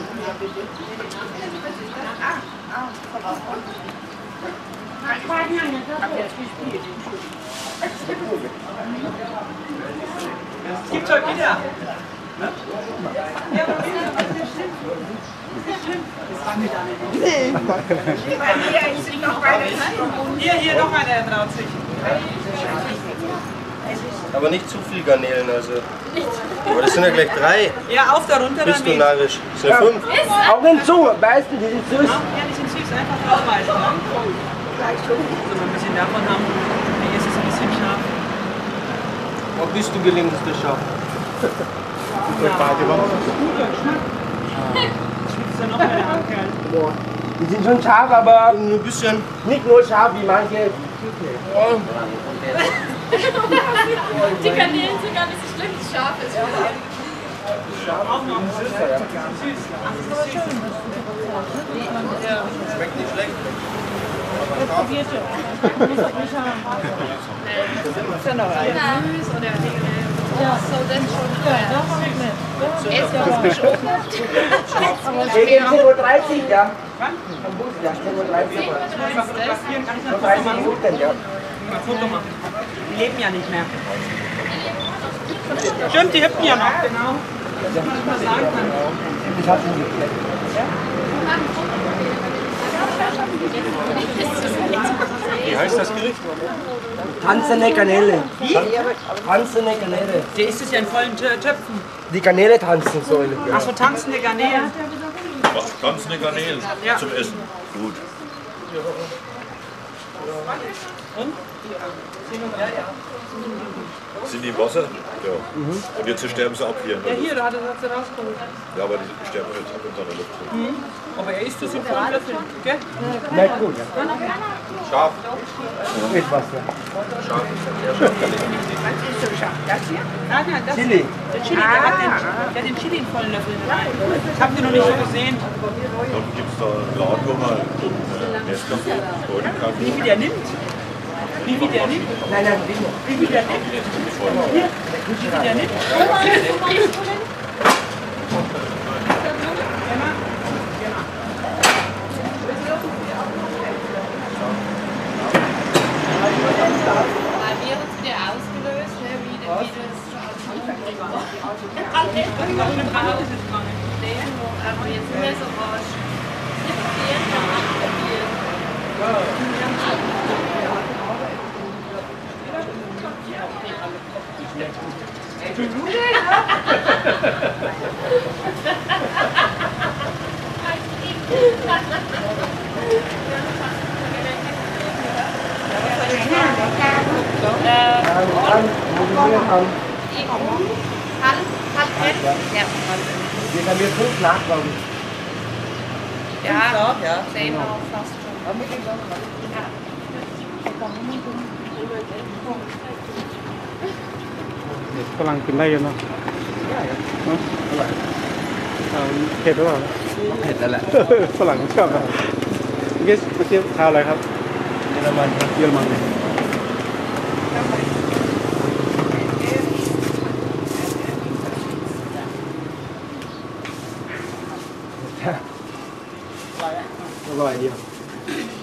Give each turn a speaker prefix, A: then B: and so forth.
A: Gibt's heute wieder? Nee. Hier noch einer, der traut sich.
B: Aber nicht zu viel Garnelen, also. Aber das sind ja gleich 3.
A: Ja, auf, darunter,
B: Bist du narrisch? Das sind ja 5.
C: Augen zu, weißt du, die sind süß.
A: Ja, die sind süß, einfach draufweisen. Ne? So, ein bisschen davon haben. Hier ist es ein bisschen scharf.
B: Wo bist du gelingendste Schaf?
A: Schmeckt ja noch eine Ankerl.
C: Die sind schon scharf, aber
B: Nur ein bisschen.
C: nicht nur scharf wie manche.
D: Die Garnelen sind gar nicht so schlimm, die scharf ist.
A: Auch noch. Süß.
B: Schmeckt nicht schlecht.
D: Probiert ist ja noch ein. Süß oder ja, so dann schon. Ja, das schmeckt nicht. Ist ja auch nicht schlecht.
C: Wir gehen 10:30 Uhr, ja. Am Bus, ja, 10:30 Uhr.
A: Kann
C: 30 Minuten, ja.
A: mal ein Foto machen. Die leben ja nicht mehr. Stimmt, die hüpfen ja noch, genau. Was man mal sagen kann.
C: Ich hab's nicht geklärt.
B: Wie heißt das Gericht?
C: Tanzende Garnele. Tanzende Garnele.
A: Der ist es ja in vollen Töpfen.
C: Die Garnele tanzen sollen.
A: Ach so, tanzende Garnelen.
E: Tanzende Garnelen
A: Ja.
E: zum Essen. Gut.
A: Und?
E: Sind die im Wasser? Ja. Und jetzt sterben sie ab hier.
A: Ja, hier, da hat er sie rausgeholt.
E: Ja, aber die sterben jetzt ab in seiner Luft.
A: Aber er isst das in vollen Löffeln, gell?
C: Nicht gut, ja.
B: Scharf.
C: Mit was, ja.
B: Scharf.
A: Nein, nein, das
C: Chili.
A: Der Chili, der hat den Chili in vollen Löffeln rein. Das habt ihr noch nicht so gesehen.
E: Dann gibt es da einen Laden, wo man Nescafé holen kann.
A: Wie viel der nimmt? Wie viel der nimmt?
C: Nein, nein, wie noch.
A: Wie viel der nimmt? Hier. Wie viel der nimmt?
D: Weil wir uns wieder ausgelöst, ne, wie das aber jetzt nicht mehr so rasch. Ja.
C: Wir haben hier 5 nachkommen.
D: Ja, 10 auch fast schon.
F: ฝรั่งกินได้อยู่เนาะเผ็ดหรือเปล่า
C: เผ็ดแล้วแหละ
F: ฝรั่งชอบครับเมื่อกี้ชาวอะไรครับ
C: เยอรมันครับ
F: เยอรมันอร่อยดี